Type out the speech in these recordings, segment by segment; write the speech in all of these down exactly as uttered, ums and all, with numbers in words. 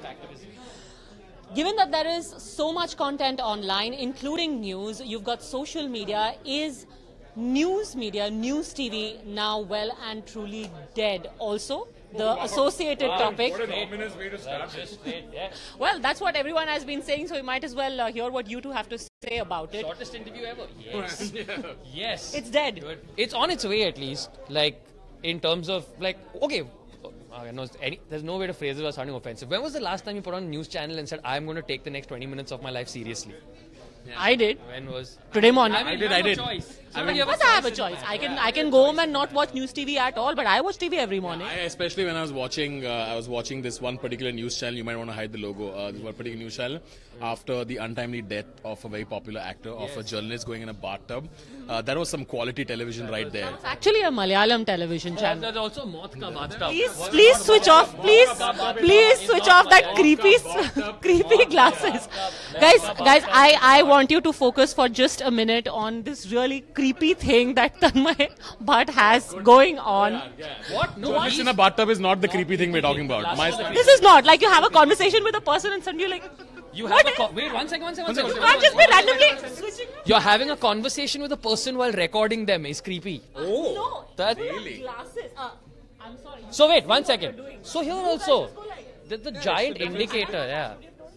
activism. Given that there is so much content online, including news, you've got social media, is news media, news T V now well and truly dead also? The associated wow, topic. What an ominous way to start this. Well, that's what everyone has been saying, so we might as well uh, hear what you two have to say about it. Shortest interview ever? Yes. yeah. Yes. It's dead. Good. It's on its way at least. Like, in terms of, like, okay. Uh, no, any, there's no way to phrase it without sounding offensive. When was the last time you put on a news channel and said, I'm going to take the next twenty minutes of my life seriously? Yeah. I did. When was? Today morning. I, mean, I did, I did. Choice. I mean, of course I have a choice. I can I can go home and not watch news T V at all, but I watch T V every morning. I, especially when I was watching, uh, I was watching this one particular news channel. You might want to hide the logo. Uh, this one particular news channel after the untimely death of a very popular actor, of yes. a journalist going in a bathtub. Uh, that was some quality television right there. It's actually a Malayalam television channel. There's also Maut Ka Bathtub. Please, please switch off. Please, please switch off that creepy, creepy glasses, guys. Guys, I I want you to focus for just a minute on this really creepy thing that Tanmay Bhatt has going on. What? No, Journalist in a bathtub is not the creepy thing we're talking about. My this is not like you have a conversation with a person and suddenly you're like. You have a co- wait one second, one second, one second. You can't just be randomly switching. You're having a conversation with a person while recording them is creepy. Oh, no, that really? Glasses. Uh, I'm sorry. So wait, one second. So here also, the, the giant indicator, yeah.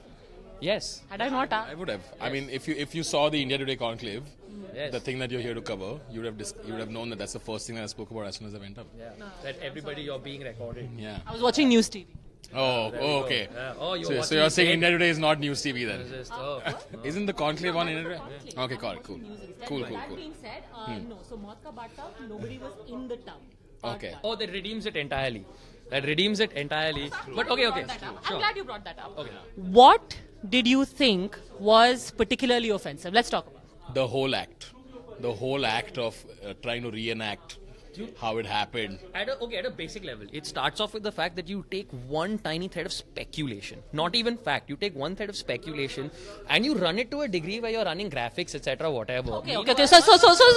Yes. Had I not? Uh, I would have. I mean, if you if you saw the India Today conclave, yes. the thing that you're here to cover, you would have dis- you would have known that that's the first thing that I spoke about as soon as I went up. Yeah. No. That everybody you're being recorded. Yeah. I was watching news T V. Oh, oh okay. Yeah. Oh, you're so, so you're saying India Today is not news T V then? Just, oh. Isn't the conclave on India Today? Yeah. Okay, cool, cool, cool, cool, That cool. being said, uh, hmm. no. So Maut Ka Bathtub, nobody was in the tub. Okay. Oh, that redeems it entirely. That redeems it entirely. But okay, okay. Sure. Sure. I'm glad you brought that up. Okay. What did you think was particularly offensive? Let's talk about it. The whole act. The whole act of uh, trying to reenact how it happened. At a, okay, at a basic level, it starts off with the fact that you take one tiny thread of speculation, not even fact. You take one thread of speculation and you run it to a degree where you're running graphics, et cetera, whatever. Okay, okay, okay. So, so, so, so,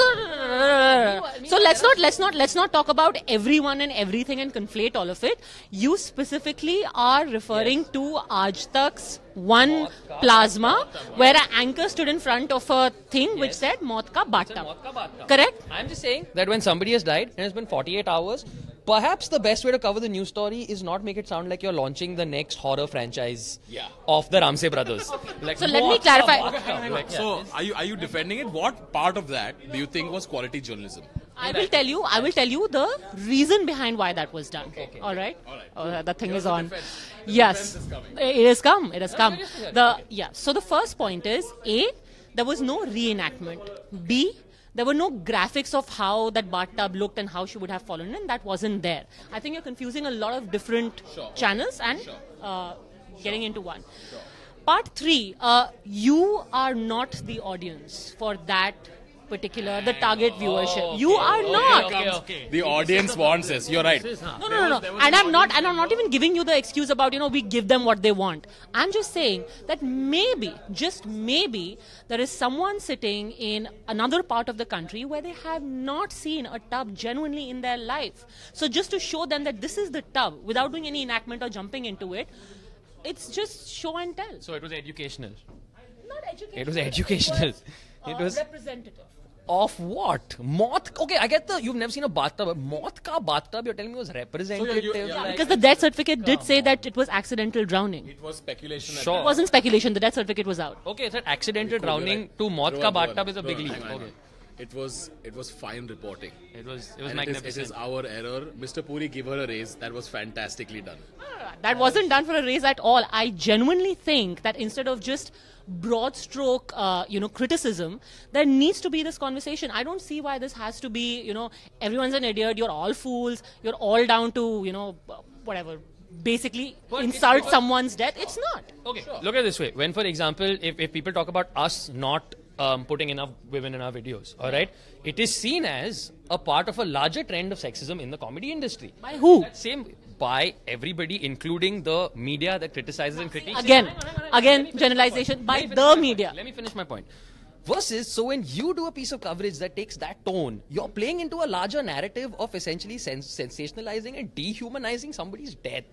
so, so let's not, let's not, let's not talk about everyone and everything and conflate all of it. You specifically are referring yes. to Aaj Tak's one plasma, where an anchor stood in front of a thing yes. which said Maut Ka Bathtub. Correct? I'm just saying that when somebody has died and it's been forty-eight hours, perhaps the best way to cover the news story is not make it sound like you're launching the next horror franchise yeah. of the Ramsey brothers. Like, so let me clarify. Like, so are you are you defending it? What part of that do you think was quality journalism? I will tell you. I will tell you the reason behind why that was done. Okay. All right. All right. Oh, that thing Here's is on. The the yes, is it has come. It has come. The yeah. So the first point is A, there was no reenactment. B, there were no graphics of how that bathtub looked and how she would have fallen in. That wasn't there. I think you're confusing a lot of different sure. channels and sure. uh, getting sure. into one. Sure. Part three, uh, you are not the audience for that particular, the target viewership. Oh, okay. You are okay, not. Okay, okay. The audience wants this. You're right. No, no, no, no. And I'm not, and I'm not even giving you the excuse about, you know, we give them what they want. I'm just saying that maybe, just maybe, there is someone sitting in another part of the country where they have not seen a tub genuinely in their life. So just to show them that this is the tub, without doing any enactment or jumping into it, it's just show and tell. So it was educational. Not educational. It was educational. It was, uh, it was representative. Of what? Moth? Okay, I get the, you've never seen a bathtub, but Maut Ka Bathtub, you're telling me was representative? So you're, you're, Yeah, like, because the death certificate did say that it was accidental drowning. it was speculation. Sure. It wasn't speculation, the death certificate was out. Okay, it's an accidental Cool, drowning right. to Maut Ka Rohan, Bathtub Rohan, is a big Rohan, leap. hang on, hang Okay. on. It was it was fine reporting. It was, it was And it is, magnificent. it is our error. Mister Puri, give her a raise. That was fantastically done. That wasn't done for a raise at all. I genuinely think that instead of just broad stroke, uh, you know, criticism, there needs to be this conversation. I don't see why this has to be, you know, everyone's an idiot, you're all fools, you're all down to, you know, whatever, basically But insult it's- someone's death. It's not. Okay, look at it this way. When, for example, if, if people talk about us not um, putting enough women in our videos, all right, it is seen as a part of a larger trend of sexism in the comedy industry. By who? That same by everybody, including the media that criticizes and critiques. Again, Hang on, hang on, hang on. again, Let me finish generalization my by point. Let me the finish my media. point. Let me finish my point. Versus, so when you do a piece of coverage that takes that tone, you're playing into a larger narrative of essentially sens- sensationalizing and dehumanizing somebody's death.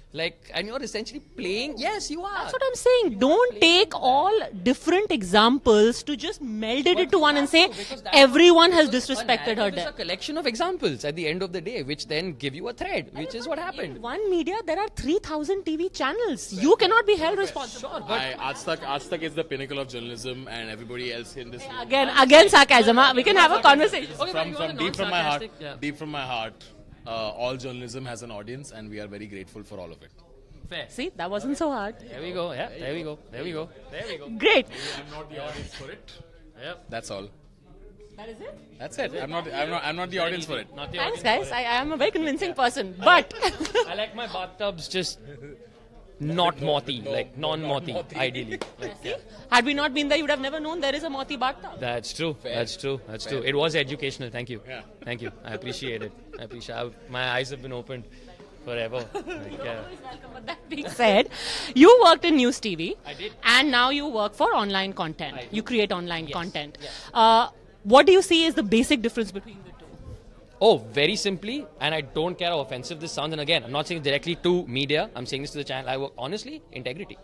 Like, and you're essentially playing. Yes, you are. That's what I'm saying. Don't take all different examples to just meld it into one and say everyone has disrespected her It's there. a collection of examples at the end of the day, which then give you a thread, which is what happened. In one media, there are three thousand T V channels. You cannot be held responsible. Sure, but I, Aaj Tak, Aaj Tak is the pinnacle of journalism, and everybody else in this. Again, again sarcasm. Huh? We can have a conversation. Okay, but From, you are from a deep from my heart, non-sarcastic- yeah. deep from my heart, uh, all journalism has an audience, and we are very grateful for all of it. Fair. See, that wasn't so hard. There we go. Yeah, there we go. There we go. There we go. Great. I'm not the audience for it. Yep. That's all. That is it. That's it. I'm not. I'm not. I'm not the audience for it. Not the Thanks, audience guys. I, I am a very convincing person. But I like my bathtubs just not mothy, like non-mothy, ideally. Like, yeah. had we not been there, you would have never known there is a Moti bathtub. That's true. That's true. That's true. It was educational. Thank you. Yeah. Thank you. I appreciate it. I appreciate. I, my eyes have been opened forever. Like, yeah. But that being said, you worked in News T V. I did. And now you work for online content. I do. You create online Yes. content. Yes. Uh, what do you see is the basic difference between the two? Oh, very simply, and I don't care how offensive this sounds. And again, I'm not saying directly to media. I'm saying this to the channel I work. Honestly, integrity.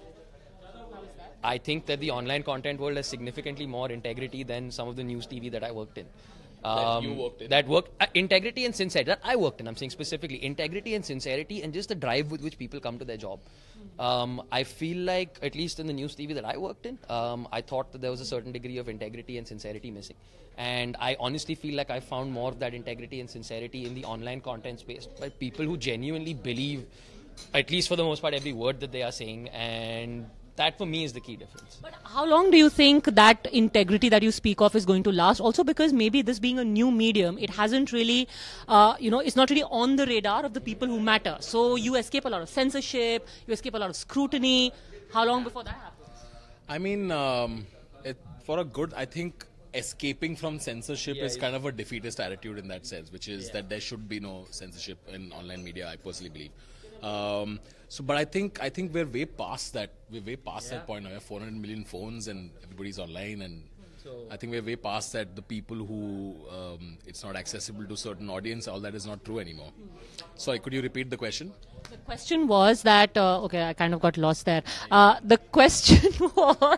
I think that the online content world has significantly more integrity than some of the news T V that I worked in. Um, you worked in. That worked uh, integrity and sincerity. That I worked in. I'm saying specifically integrity and sincerity, and just the drive with which people come to their job. Um, I feel like, at least in the news T V that I worked in, um, I thought that there was a certain degree of integrity and sincerity missing. And I honestly feel like I found more of that integrity and sincerity in the online content space by people who genuinely believe, at least for the most part, every word that they are saying. And that for me is the key difference. But how long do you think that integrity that you speak of is going to last? Also because maybe this being a new medium, it hasn't really, uh, you know, it's not really on the radar of the people who matter. So you escape a lot of censorship, you escape a lot of scrutiny. How long before that happens? I mean, um, it, for a good, I think escaping from censorship Yeah, is yeah. kind of a defeatist attitude in that sense, which is that there should be no censorship in online media. I personally believe. Um, so, but I think I think we're way past that. We're way past Yeah. that point now. We have four hundred million phones and everybody's online, and I think we're way past that. The people who um, it's not accessible to certain audience, all that is not true anymore. Sorry, could you repeat the question? The question was that, uh, okay, I kind of got lost there. Uh, the question was,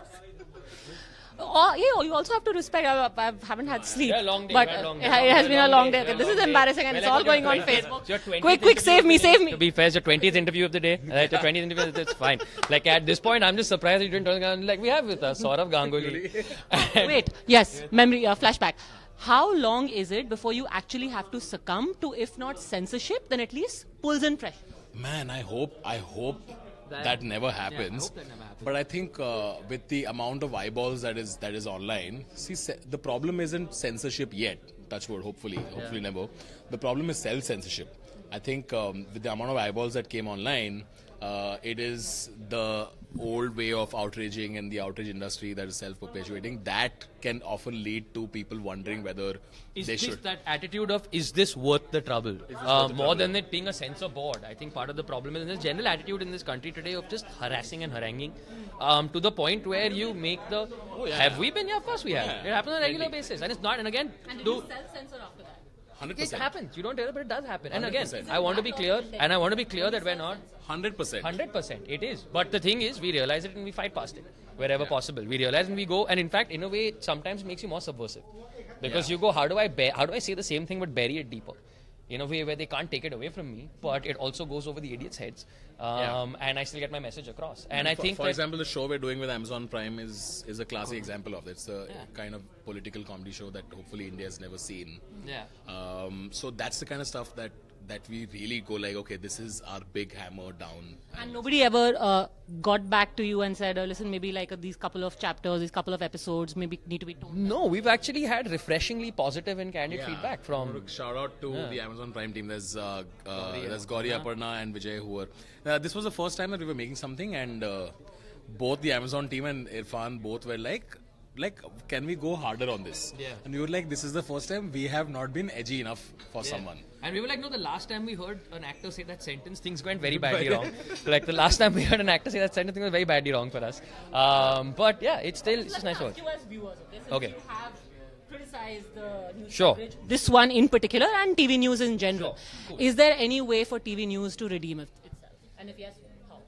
oh, yeah, you also have to respect, I, I haven't had sleep. Yeah, long day, but yeah, uh, long it, day. ha- it has Yeah, been a long long day, day. yeah, Okay, this long is day. embarrassing and Well, it's I all think going your on twentieth Facebook. your twentieth Quick, quick, interview save of me, the day. save me. To be fair, it's your twentieth interview of the day. Right, your twentieth interview, that's fine. Like at this point, I'm just surprised you didn't turn around. Like we have with us Saurav Ganguly. And- Wait, yes, memory, uh, flashback. How long is it before you actually have to succumb to, if not censorship, then at least pulls and pressure? Man, I hope, I hope That- that, never I happens. hope that never happens. But I think uh, with the amount of eyeballs that is that is online, see, se- the problem isn't censorship yet. Touch wood, hopefully, hopefully never. The problem is self-censorship. I think um, with the amount of eyeballs that came online, uh, it is the old way of outraging and the outrage industry that is self-perpetuating. That can often lead to people wondering whether Is they this should. that attitude of, is this worth the trouble? Uh, more than it being a censor board. I think part of the problem is this general attitude in this country today of just harassing and haranguing um, to the point where you make the... yeah. Have we been? Yeah, of course we have. Yeah. It happens on a regular basis. And it's not, and again, do, self-censor after that? one hundred it percent. happens. You don't tell it, but it does happen. And again, one hundred percent. I want to be clear, and I want to be clear that we're not... one hundred percent. one hundred percent. It is. But the thing is, we realize it and we fight past it wherever possible. We realize and we go, and in fact, in a way, it sometimes makes you more subversive. Because Yeah. you go, how do I ba- how do I say the same thing but bury it deeper? In a way where they can't take it away from me, but it also goes over the idiots' heads. Um, And I still get my message across. And I for, think for that, example, the show we're doing with Amazon Prime is is a classic example of it. It's a kind of political comedy show that hopefully India has never seen. yeah. Um, so that's the kind of stuff that that we really go like, okay, this is our big hammer down. And nobody ever uh, got back to you and said, uh, listen, maybe like uh, these couple of chapters, these couple of episodes, maybe need to be toned down. No, we've actually had refreshingly positive and candid Yeah. feedback from... Shout out to the Amazon Prime team. There's uh, uh, there's Gauri Aparna and Vijay who were. Uh, this was the first time that we were making something, and uh, both the Amazon team and Irfan both were like, like, can we go harder on this? Yeah. And we were like, this is the first time we have not been edgy enough for someone. And we were like, no, the last time we heard an actor say that sentence, things went very badly wrong. Like the last time we heard an actor say that sentence, things went very badly wrong for us. Um, but yeah, it's still, it's just nice work. You as viewers, okay? Since Okay. you have criticized the news Sure. coverage, this one in particular and T V news in general. Sure. Cool. Is there any way for T V news to redeem it- itself? And And if yes, how?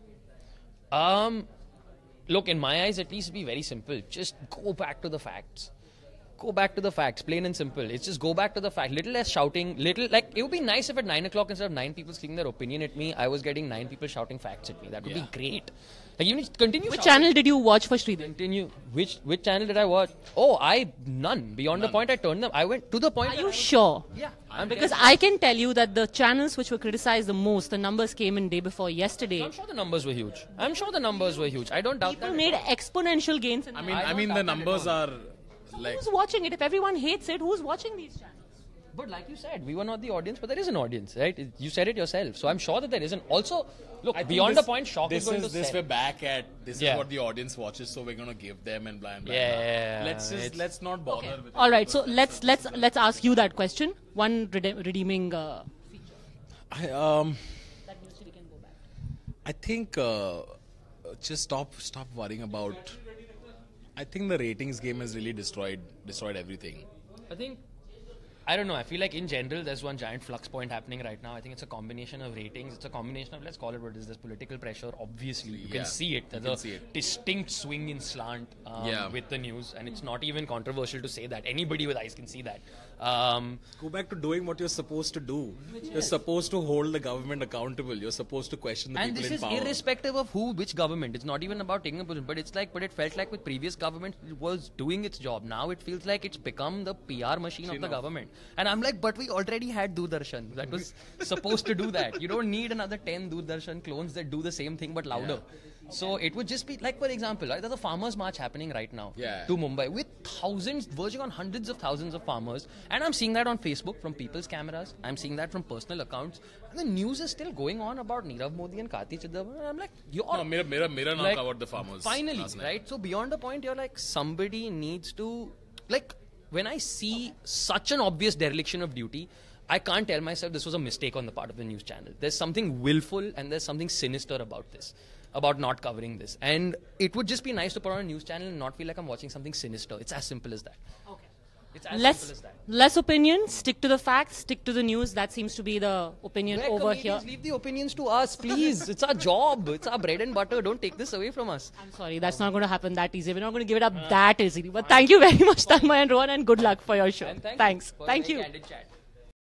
Um, look, in my eyes, at least, be very simple. Just go back to the facts. Go back to the facts, plain and simple. It's just go back to the fact. Little less shouting. Little like it would be nice if at nine o'clock instead of nine people speaking their opinion at me, I was getting nine people shouting facts at me. That would Yeah. be great. Like you need to continue. Which shouting. channel did you watch for Sridhar? Continue. Which which channel did I watch? Oh, I none. Beyond the point, I turned them. I went to the point. Are that you I was- sure? Yeah. I'm Because dead- I can tell you that the channels which were criticized the most, the numbers came in day before yesterday. I'm sure the numbers were huge. I'm sure the numbers were huge. I don't doubt People that. made exponential gains. In I that. mean, I I, don't mean, doubt the that at numbers all. are like. Who's watching it? If everyone hates it, who's watching these channels? But like you said, we were not the audience, but there is an audience, right? It- You said it yourself. So I'm sure that there isn't. Also, look, I think beyond this- the point, shock this is going is, to this sell. we're back at. This Yeah. is what the audience watches, so we're gonna give them and blah and blah. Yeah, blah. yeah, yeah, Let's just it's- let's not bother Okay. with. All it right. So because let's let's let's ask you that question. One rede- redeeming. Uh, I, um, that news we can go back. I think uh, just stop stop worrying about. I think the ratings game has really destroyed destroyed everything. I think, I don't know, I feel like in general there's one giant flux point happening right now. I think it's a combination of ratings, it's a combination of, let's call it what it is, there's political pressure, obviously. You Yeah, can see it. There's can a see it. distinct swing in slant um, Yeah. with the news, and it's not even controversial to say that. Anybody with eyes can see that. Um, Go back to doing what you're supposed to do. You're supposed to hold the government accountable. You're supposed to question the and people this in is power. irrespective of who, which government. It's not even about taking a position, but it's like, but it felt like with previous government, it was doing its job. Now it feels like it's become the P R machine of the government. And I'm like, but we already had Doordarshan. That was supposed to do that. You don't need another ten Doordarshan clones that do the same thing but louder. So it would just be like, for example, right, there's a farmers' march happening right now Yeah. to Mumbai with thousands, verging on hundreds of thousands of farmers. And I'm seeing that on Facebook from people's cameras. I'm seeing that from personal accounts. And the news is still going on about Nirav Modi and Karti Chidambaram. And I'm like, you're No, Mira, Mira, Mira now like, covered the farmers. finally, last night. right? So beyond the point, you're like, somebody needs to, like, when I see such an obvious dereliction of duty, I can't tell myself this was a mistake on the part of the news channel. There's something willful and there's something sinister about this, about not covering this. And it would just be nice to put on a news channel and not feel like I'm watching something sinister. It's as simple as that. Okay. It's as Less simple as that. less opinion. Stick to the facts. Stick to the news. That seems to be the opinion Where over here. comedians, leave the opinions to us, please. It's our job. It's our bread and butter. Don't take this away from us. I'm sorry, that's not going to happen that easy. We're not going to give it up that easily. But thank you very much, Tanmay and Rohan, and good luck for your show. And thank Thanks. You for a Thank very you. candid chat.